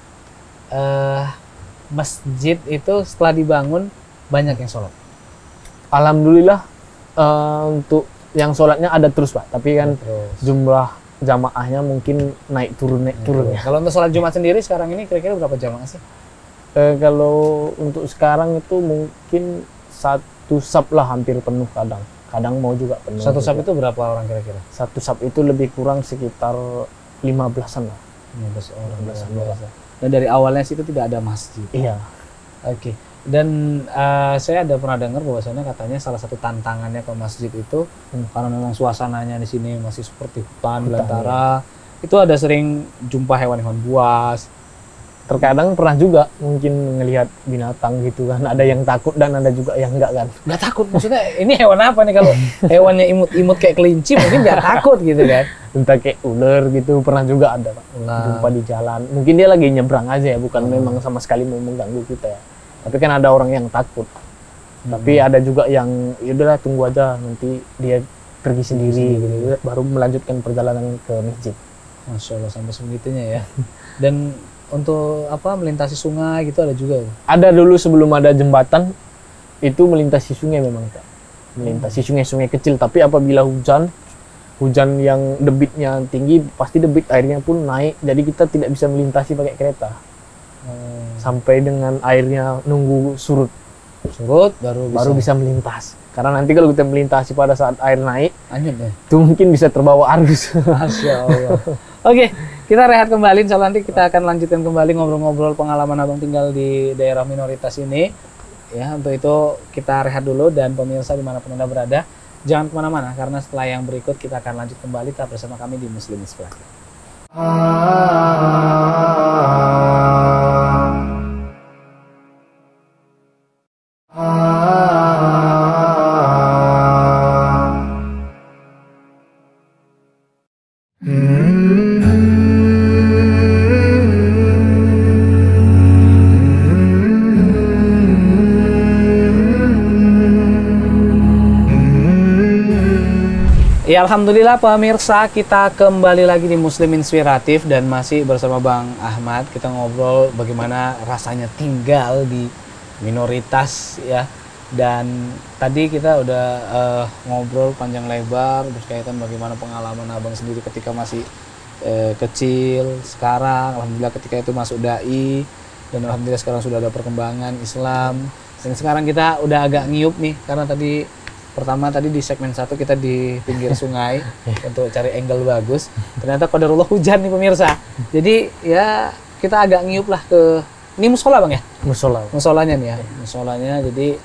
S1: masjid itu setelah dibangun banyak yang sholat.
S2: Alhamdulillah untuk yang sholatnya ada terus Pak, tapi kan jumlah jamaahnya mungkin naik turun ya.
S1: Kalau untuk sholat Jumat sendiri sekarang ini kira-kira berapa jamaah sih?
S2: Kalau untuk sekarang itu mungkin 1 saf lah hampir penuh, kadang mau juga penuh.
S1: 1 saf itu berapa orang kira-kira?
S2: 1 saf itu lebih kurang sekitar 15-an lah.
S1: 15 orang. Dan dari awalnya sih itu tidak ada masjid.
S2: Iya.
S1: Oke. Dan saya ada pernah dengar bahwasannya katanya salah satu tantangannya ke masjid itu karena memang suasananya di sini masih seperti hutan belantara, itu ada sering jumpa hewan-hewan buas.
S2: Terkadang pernah juga mungkin ngelihat binatang gitu kan, ada yang takut dan ada juga yang enggak kan.
S1: Nggak takut, maksudnya ini hewan apa nih? Kalau hewannya imut-imut kayak kelinci mungkin nggak takut gitu kan.
S2: Entah kayak ular gitu, pernah juga ada Pak. Jumpa di jalan, mungkin dia lagi nyebrang aja ya, bukan memang sama sekali mau mengganggu kita ya. Tapi kan ada orang yang takut. Tapi ada juga yang yaudahlah tunggu aja, nanti dia pergi sendiri gitu, baru melanjutkan perjalanan ke masjid.
S1: Masya Allah, sampai sebegitunya ya. Dan untuk melintasi sungai gitu ada juga?
S2: Ada dulu sebelum ada jembatan itu melintasi sungai memang Pak. Melintasi sungai-sungai kecil, tapi apabila hujan yang debitnya tinggi, pasti debit airnya pun naik, jadi kita tidak bisa melintasi pakai kereta. Sampai dengan airnya nunggu surut baru bisa melintas. Karena nanti kalau kita melintasi pada saat air naik,
S1: anyut ya?
S2: Itu mungkin bisa terbawa arus.
S1: Masya Allah. Oke. Kita rehat kembali, insya Allah nanti kita akan lanjutkan kembali ngobrol-ngobrol pengalaman abang tinggal di daerah minoritas ini. Ya, untuk itu kita rehat dulu, dan pemirsa dimanapun Anda berada, jangan kemana-mana, karena setelah yang berikut kita akan lanjut kembali tetap bersama kami di Muslim Inspiratif. Ya, alhamdulillah pemirsa, kita kembali lagi di Muslim Inspiratif dan masih bersama Bang Ahmad. Kita ngobrol bagaimana rasanya tinggal di minoritas ya. Dan tadi kita udah ngobrol panjang lebar berkaitan bagaimana pengalaman abang sendiri ketika masih kecil. Sekarang alhamdulillah ketika itu masuk dai, dan alhamdulillah sekarang sudah ada perkembangan Islam. Dan sekarang kita udah agak ngiup nih, karena pertama tadi di segmen 1 kita di pinggir sungai untuk cari angle bagus. Ternyata qadarullah hujan nih pemirsa. Jadi ya kita agak ngiup lah ke, ini musola Bang ya? Musolanya nih ya. Musolanya, jadi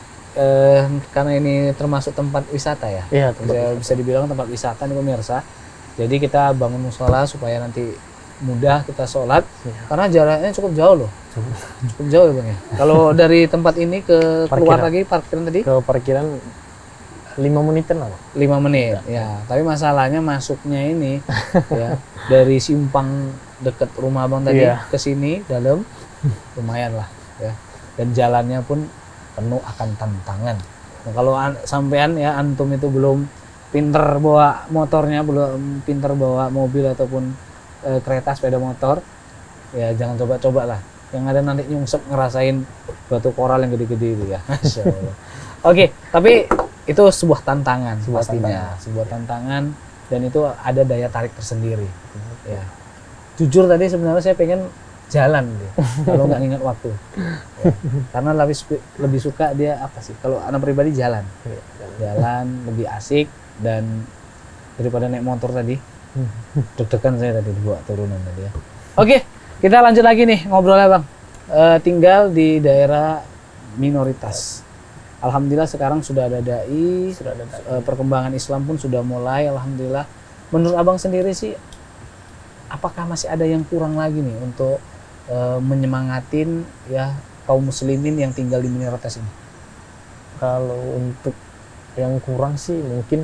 S1: karena ini termasuk tempat wisata ya?
S2: Iya,
S1: bisa dibilang tempat wisata nih pemirsa. Jadi kita bangun musola supaya nanti mudah kita sholat, karena jaraknya cukup jauh loh. Cukup jauh ya Bang ya? Kalau dari tempat ini ke keluar lagi parkiran tadi?
S2: Ke parkiran 5 menitan lah.
S1: 5 menit ya. Tapi masalahnya masuknya ini ya dari simpang deket rumah Abang tadi ke sini dalam lumayan lah ya. Dan jalannya pun penuh akan tantangan. Nah, kalau sampean ya antum itu belum pinter bawa motornya, belum pinter bawa mobil ataupun kereta sepeda motor, ya jangan coba-coba lah. Yang ada nanti nyungsep ngerasain batu koral yang gede-gede itu ya. Masya Allah. Oke, tapi itu sebuah tantangan pastinya, sebuah tantangan, dan itu ada daya tarik tersendiri. Ya. Jujur tadi sebenarnya saya pengen jalan deh, kalau nggak ingat waktu. Ya. Karena lebih suka dia apa sih? Kalau anak pribadi jalan lebih asik, dan daripada naik motor tadi, deg-degan saya tadi dibawa turunan tadi ya. Oke, kita lanjut lagi nih ngobrolnya Bang. Tinggal di daerah minoritas. Alhamdulillah sekarang sudah ada dai, perkembangan Islam pun sudah mulai, alhamdulillah. Menurut Abang sendiri sih, apakah masih ada yang kurang lagi nih untuk menyemangatin ya kaum muslimin yang tinggal di minoritas ini?
S2: Kalau untuk yang kurang sih mungkin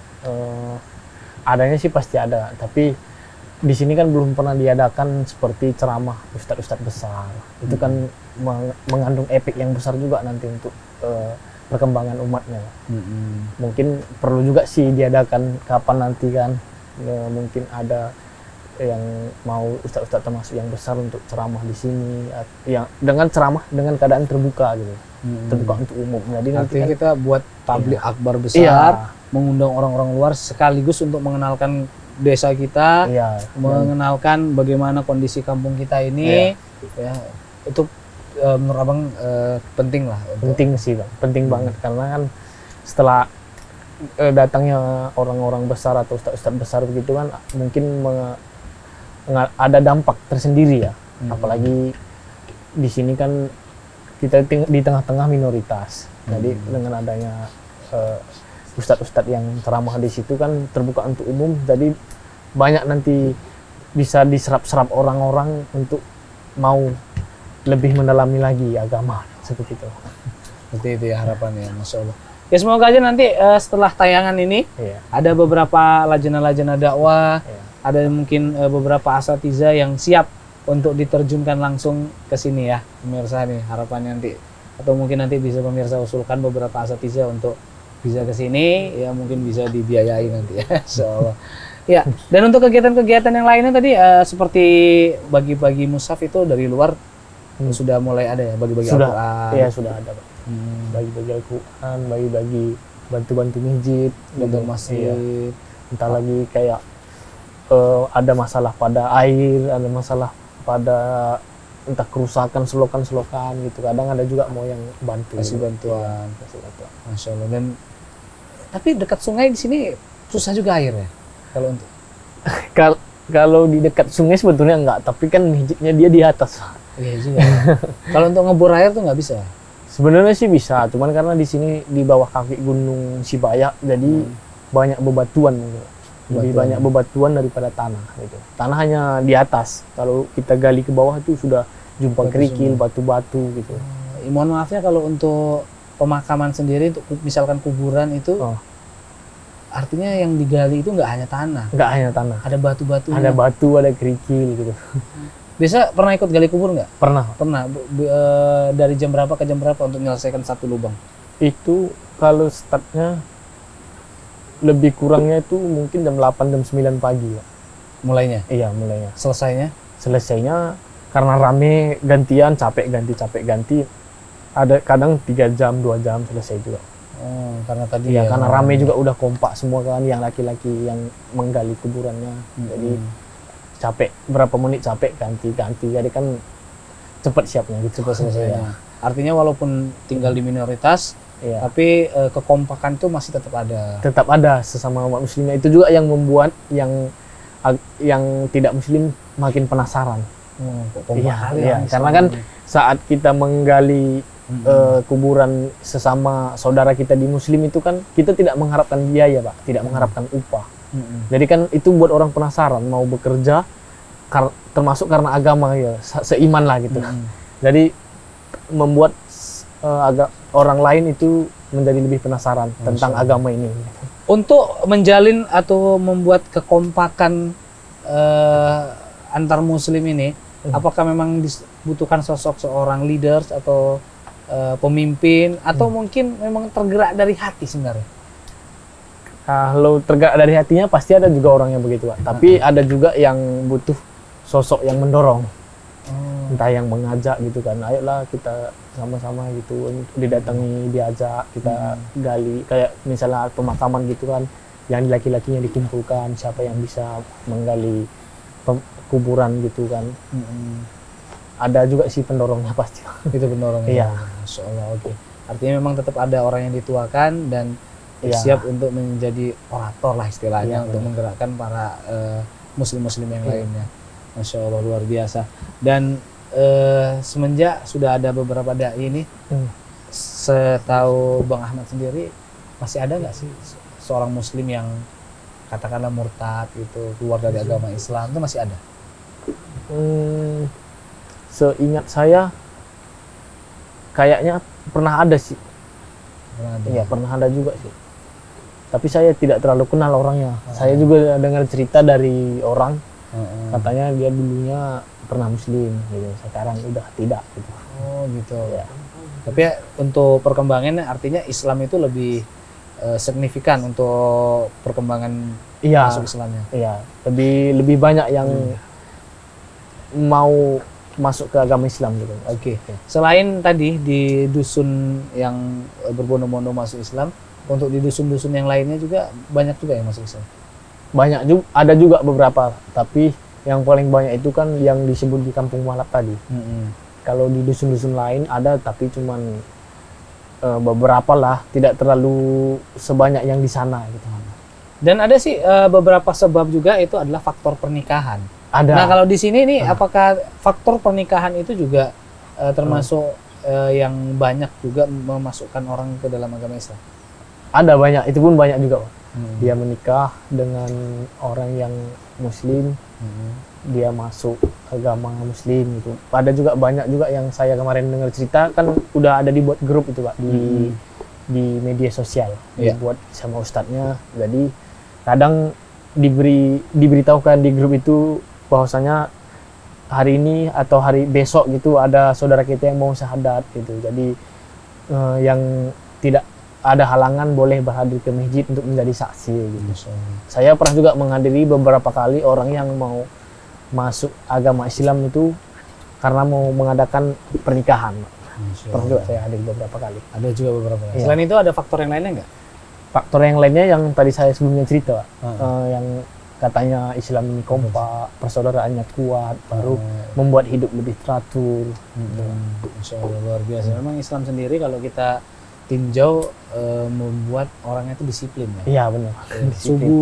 S2: adanya sih pasti ada, tapi di sini kan belum pernah diadakan seperti ceramah ustadz-ustadz besar. Itu kan mengandung efek yang besar juga nanti untuk perkembangan umatnya. Mungkin perlu juga sih diadakan kapan nanti kan. Mungkin ada yang mau ustadz-ustadz termasuk yang besar untuk ceramah di sini, yang dengan ceramah dengan keadaan terbuka gitu. Terbuka untuk umum. Jadi nanti kan,
S1: kita buat tablik akbar besar, mengundang orang-orang luar sekaligus untuk mengenalkan desa kita, mengenalkan bagaimana kondisi kampung kita ini. Ya, itu menurut Abang penting lah.
S2: Penting sih Bang, penting banget, karena kan setelah datangnya orang-orang besar atau ustadz-ustadz besar begitu kan mungkin ada dampak tersendiri ya. Apalagi di sini kan kita di tengah-tengah minoritas. Jadi dengan adanya ustadz-ustadz yang ceramah di situ kan terbuka untuk umum, jadi banyak nanti bisa diserap-serap orang-orang untuk mau lebih mendalami lagi agama seperti itu.
S1: Seperti itu ya harapannya, Masya Allah. Ya semoga aja nanti setelah tayangan ini ada beberapa lajnah-lajnah dakwah, ada mungkin beberapa asatidzah yang siap untuk diterjunkan langsung ke sini ya pemirsa nih, harapannya nanti, atau mungkin nanti bisa pemirsa usulkan beberapa asatidzah untuk bisa ke sini, ya mungkin bisa dibiayai nanti ya, insyaallah. Ya, dan untuk kegiatan-kegiatan yang lainnya tadi seperti bagi-bagi mushaf itu dari luar sudah mulai ada ya, bagi-bagi Al-Quran.
S2: Iya, sudah ada, Pak. Bagi-bagi Al-Quran, bagi-bagi bantu-bantu masjid,
S1: untuk masjid.
S2: Entah lagi kayak ada masalah pada air, ada masalah pada entah kerusakan selokan-selokan gitu. Kadang ada juga mau yang bantu.
S1: Kasih bantuan. Masya Allah. Dan tapi dekat sungai di sini susah juga air ya? Kalau untuk
S2: Kalau di dekat sungai sebetulnya enggak, tapi kan masjidnya dia di atas.
S1: Iya juga. Kalau untuk ngebor air tuh nggak bisa.
S2: Sebenarnya sih bisa, cuman karena di sini di bawah kaki Gunung Sibayak, jadi banyak bebatuan gitu. Lebih banyak bebatuan daripada tanah gitu. Tanah hanya di atas. Kalau kita gali ke bawah itu sudah jumpa kerikil, batu-batu gitu.
S1: Mohon maafnya kalau untuk pemakaman sendiri, untuk misalkan kuburan itu, artinya yang digali itu nggak hanya tanah.
S2: Nggak hanya tanah.
S1: Ada batu-batu.
S2: Ada batu, ada kerikil gitu.
S1: Biasa pernah ikut gali kubur nggak?
S2: Pernah.
S1: Pernah. Dari jam berapa ke jam berapa untuk menyelesaikan satu lubang?
S2: Itu kalau startnya lebih kurangnya itu mungkin jam 8 jam 9 pagi ya.
S1: Mulainya?
S2: Iya, mulainya.
S1: Selesainya
S2: Karena rame gantian, capek ganti. Ada kadang 3 jam, 2 jam selesai juga.
S1: Oh, karena tadi
S2: Iya, karena rame juga udah kompak semua kan, yang laki-laki yang menggali kuburannya. Jadi capek, berapa menit capek ganti. Jadi kan cepat siapnya gitu.
S1: cepat selesainya. Artinya walaupun tinggal di minoritas,
S2: Iya.
S1: tapi kekompakan itu masih tetap ada.
S2: Tetap ada sesama umat muslimnya. Itu juga yang membuat yang tidak muslim makin penasaran.
S1: Kok kompak kali
S2: Iya, karena kan saat kita menggali kuburan sesama saudara kita di muslim itu kan kita tidak mengharapkan biaya, Pak, tidak mengharapkan upah. Jadi kan itu buat orang penasaran mau bekerja termasuk karena agama ya, seiman lah gitu. Jadi membuat orang lain itu menjadi lebih penasaran tentang agama ini.
S1: Untuk menjalin atau membuat kekompakan antar muslim ini, apakah memang dibutuhkan sosok seorang leaders atau pemimpin, atau mungkin memang tergerak dari hati sebenarnya?
S2: Kalau tergerak dari hatinya pasti ada juga orang yang begitu, Pak. Tapi ada juga yang butuh sosok yang mendorong. Entah yang mengajak gitu kan, ayolah kita sama-sama gitu, didatangi, diajak, kita gali, kayak misalnya pemakaman gitu kan, yang laki-lakinya dikumpulkan, siapa yang bisa menggali kuburan gitu kan. Ada juga sih pendorongnya pasti.
S1: Itu pendorongnya.
S2: Iya.
S1: Masya Allah, oke. Artinya memang tetap ada orang yang dituakan dan siap untuk menjadi orator lah istilahnya, untuk menggerakkan para muslim-muslim yang lainnya. Masya Allah, luar biasa. Dan semenjak sudah ada beberapa dai ini, setahu Bang Ahmad sendiri, masih ada nggak sih seorang muslim yang katakanlah murtad gitu, keluar dari agama Islam, itu masih ada?
S2: Seingat saya kayaknya pernah ada sih. Iya, pernah ada juga sih. Tapi saya tidak terlalu kenal orangnya. Saya juga dengar cerita dari orang, katanya dia dulunya pernah muslim gitu, sekarang udah tidak gitu.
S1: Oh gitu ya. Tapi ya, untuk perkembangannya artinya Islam itu lebih signifikan untuk perkembangan masuk Islamnya. Iya,
S2: lebih banyak yang mau masuk ke agama Islam gitu.
S1: Oke. Selain tadi di dusun yang berbondong-bondong masuk Islam, untuk di dusun-dusun yang lainnya juga banyak juga yang masuk Islam.
S2: Banyak juga, ada juga beberapa, tapi yang paling banyak itu kan yang disebut di Kampung Malap tadi. Kalau di dusun-dusun lain ada, tapi cuman beberapa lah, tidak terlalu sebanyak yang di sana gitu.
S1: Dan ada sih beberapa sebab juga itu adalah faktor pernikahan.
S2: Ada.
S1: Nah kalau di sini nih, apakah faktor pernikahan itu juga termasuk yang banyak juga memasukkan orang ke dalam agama Islam?
S2: Ada banyak, itu pun banyak juga, Pak. Dia menikah dengan orang yang muslim, dia masuk agama muslim gitu. Ada juga banyak juga yang saya kemarin dengar cerita, kan udah ada dibuat grup itu, Pak, di media sosial, dibuat sama ustadznya. Jadi kadang diberitahukan di grup itu bahwasanya hari ini atau hari besok gitu ada saudara kita yang mau syahadat gitu. Jadi yang tidak ada halangan boleh berhadir ke masjid untuk menjadi saksi gitu. Saya pernah juga menghadiri beberapa kali orang yang mau masuk agama Islam itu karena mau mengadakan pernikahan. Pernah juga saya hadir beberapa kali.
S1: Ada juga beberapa. Ya. Selain itu ada faktor yang lainnya nggak?
S2: Faktor yang lainnya yang tadi saya sebelumnya cerita, yang katanya Islam ini kompak, persaudaraannya kuat, baru membuat hidup lebih teratur.
S1: Masya Allah, luar biasa. Memang Islam sendiri kalau kita tinjau membuat orangnya itu disiplin ya.
S2: Iya benar.
S1: Subuh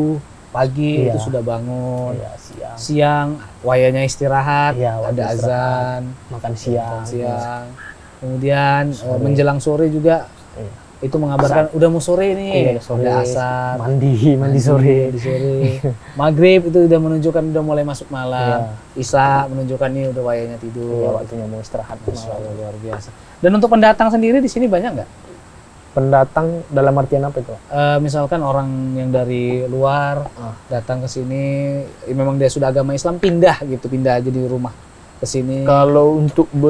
S1: pagi
S2: Iya.
S1: itu sudah bangun,
S2: Iya, siang.
S1: siang wayanya istirahat,
S2: Iya, waktu
S1: ada
S2: istirahat,
S1: azan,
S2: makan siang.
S1: siang, kemudian
S2: Sore.
S1: menjelang sore juga
S2: Iya.
S1: itu mengabarkan udah mau sore nih,
S2: Iya, sore.
S1: ada asar,
S2: Mandi sore.
S1: mandi sore, maghrib itu udah menunjukkan udah mulai masuk malam, isya menunjukkan nih udah wayanya
S2: Iya,
S1: tidur.
S2: waktunya mau istirahat.
S1: Masya Allah, luar biasa. Dan untuk pendatang sendiri di sini banyak nggak?
S2: Pendatang dalam artian apa itu?
S1: Misalkan orang yang dari luar
S2: Ah.
S1: datang ke sini, memang dia sudah agama Islam pindah gitu, pindah aja di rumah ke sini.
S2: Kalau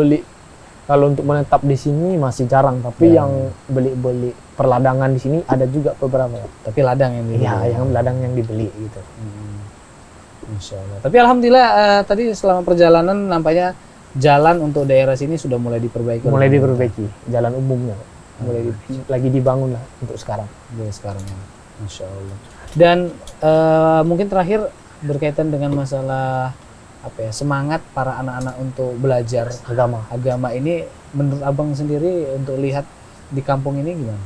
S2: untuk menetap di sini masih jarang, tapi
S1: Ya.
S2: yang beli perladangan di sini ada juga beberapa.
S1: Tapi ladang yang dibeli.
S2: Iya, yang ladang yang dibeli gitu.
S1: Insya Allah. Tapi alhamdulillah tadi selama perjalanan nampaknya jalan untuk daerah sini sudah mulai diperbaiki.
S2: Mulai diperbaiki jalan umumnya. Lagi dibangun lah untuk sekarang.
S1: Mulai sekarang. Masya Allah. Dan mungkin terakhir berkaitan dengan masalah apa ya, semangat para anak-anak untuk belajar agama ini, menurut abang sendiri untuk lihat di kampung ini gimana?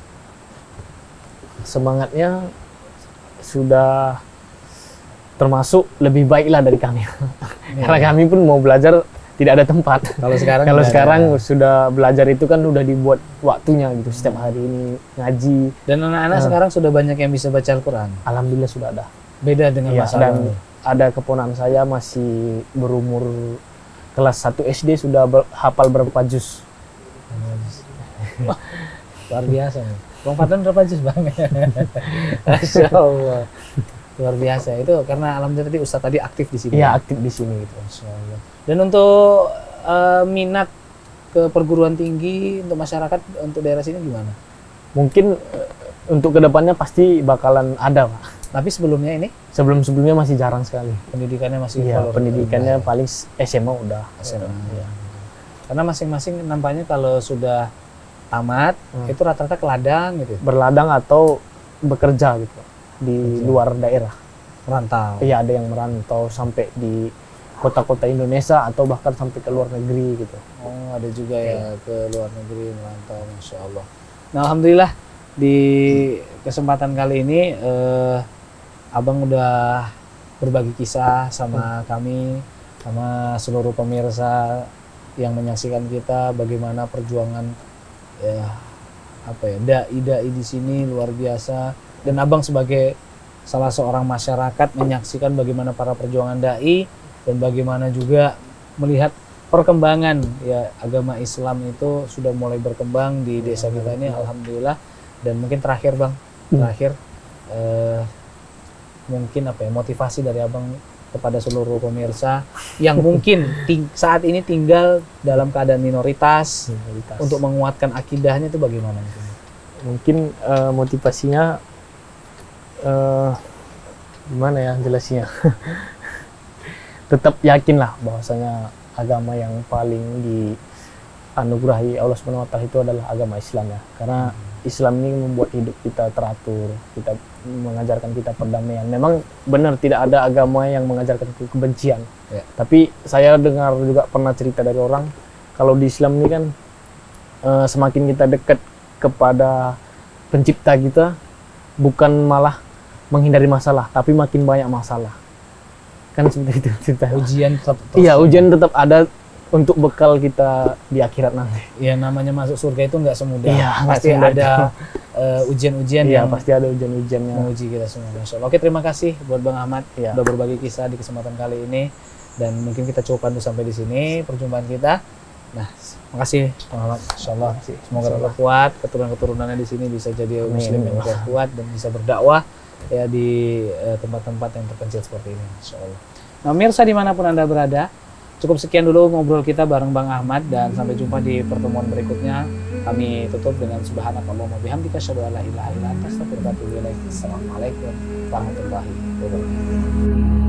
S2: Semangatnya sudah termasuk lebih baik lah dari kami. Karena kami pun mau belajar tidak ada tempat.
S1: Kalau sekarang
S2: Kalau
S1: udah
S2: sekarang
S1: ada.
S2: sudah belajar itu kan udah dibuat waktunya gitu, setiap hari ini ngaji.
S1: Dan anak-anak sekarang sudah banyak yang bisa baca Al-Quran.
S2: Alhamdulillah sudah ada.
S1: Beda dengan
S2: Iya,
S1: masa
S2: dan
S1: lalu.
S2: ada keponakan saya masih berumur kelas 1 SD sudah hafal berapa juz.
S1: Wah, luar biasa nih. Bang Fadlan berapa juz bang? Masya Allah. Luar biasa itu karena alhamdulillah tadi Ustadz tadi aktif di sini.
S2: Iya, aktif di sini gitu.
S1: Masya Allah. Dan untuk minat ke perguruan tinggi untuk masyarakat untuk daerah sini gimana?
S2: Mungkin untuk kedepannya pasti bakalan ada, Pak.
S1: Tapi sebelumnya ini
S2: Sebelum-sebelumnya masih jarang sekali.
S1: pendidikannya masih
S2: Iya,
S1: kalau
S2: pendidikannya paling SMA udah.
S1: SMA.
S2: Iya.
S1: Karena masing-masing nampaknya kalau sudah tamat itu rata-rata ke ladang gitu,
S2: Berladang atau bekerja gitu di luar daerah.
S1: merantau.
S2: Iya, ada yang merantau sampai di kota-kota Indonesia atau bahkan sampai ke luar negeri gitu.
S1: Oh, ada juga ya ke luar negeri merantau, Masya Allah. Nah, alhamdulillah di kesempatan kali ini abang udah berbagi kisah sama kami, sama seluruh pemirsa yang menyaksikan kita bagaimana perjuangan ya apa ya dai-dai di sini luar biasa, dan abang sebagai salah seorang masyarakat menyaksikan bagaimana para perjuangan dai dan bagaimana juga melihat perkembangan ya agama Islam itu sudah mulai berkembang di desa kita ini, alhamdulillah. Dan mungkin terakhir bang, mungkin apa ya motivasi dari abang kepada seluruh pemirsa yang mungkin saat ini tinggal dalam keadaan minoritas untuk menguatkan akidahnya itu bagaimana?
S2: Mungkin motivasinya gimana ya jelasnya? Tetap yakinlah bahwasanya agama yang paling dianugerahi Allah SWT itu adalah agama Islam ya. Karena Islam ini membuat hidup kita teratur, kita mengajarkan kita perdamaian. Memang benar tidak ada agama yang mengajarkan kebencian.
S1: Ya.
S2: Tapi saya dengar juga pernah cerita dari orang, kalau di Islam ini kan semakin kita dekat kepada pencipta kita, bukan malah menghindari masalah, tapi makin banyak masalah. Kan seperti itu cerita.
S1: Ujian tetap
S2: Iya, ujian tetap ada untuk bekal kita di akhirat nanti.
S1: ya namanya masuk surga itu nggak semudah.
S2: Iya, nggak
S1: pasti
S2: semudah
S1: ada ujian-ujian
S2: Iya,
S1: yang
S2: pasti ada ujian-ujiannya.
S1: menguji kita semua. Masya Allah. Oke, terima kasih buat Bang Ahmad
S2: Iya.
S1: udah berbagi kisah di kesempatan kali ini, dan mungkin kita cukupkan dulu sampai di sini perjumpaan kita. Nah, makasih Bang Ahmad. Masya Allah. Semoga tetap kuat, keturunan-keturunannya di sini bisa jadi muslim yang kuat dan bisa berdakwah ya di tempat-tempat yang terpencil seperti ini. Masya Allah. Nah, mirsa dimanapun Anda berada, cukup sekian dulu ngobrol kita bareng Bang Ahmad, dan sampai jumpa di pertemuan berikutnya. Kami tutup dengan subhanakallahumma bihamdika asyhadu an la ilaha illa anta astaghfiruka wa atubu ilaik. Assalamualaikum warahmatullahi wabarakatuh.